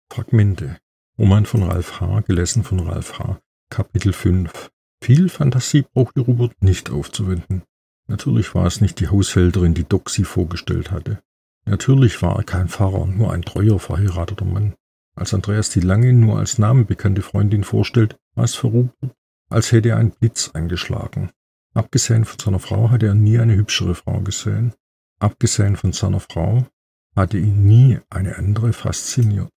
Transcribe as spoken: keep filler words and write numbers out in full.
Fragmente. Roman von Ralph H., gelesen von Ralph H. Kapitel fünf. Viel Fantasie brauchte Rupert nicht aufzuwenden. Natürlich war es nicht die Haushälterin, die Doc sie vorgestellt hatte. Natürlich war er kein Pfarrer, nur ein treuer, verheirateter Mann. Als Andreas die lange, nur als Namen bekannte Freundin vorstellt, war es für Rupert, als hätte er einen Blitz eingeschlagen. Abgesehen von seiner Frau hatte er nie eine hübschere Frau gesehen. Abgesehen von seiner Frau hatte ihn nie eine andere fasziniert.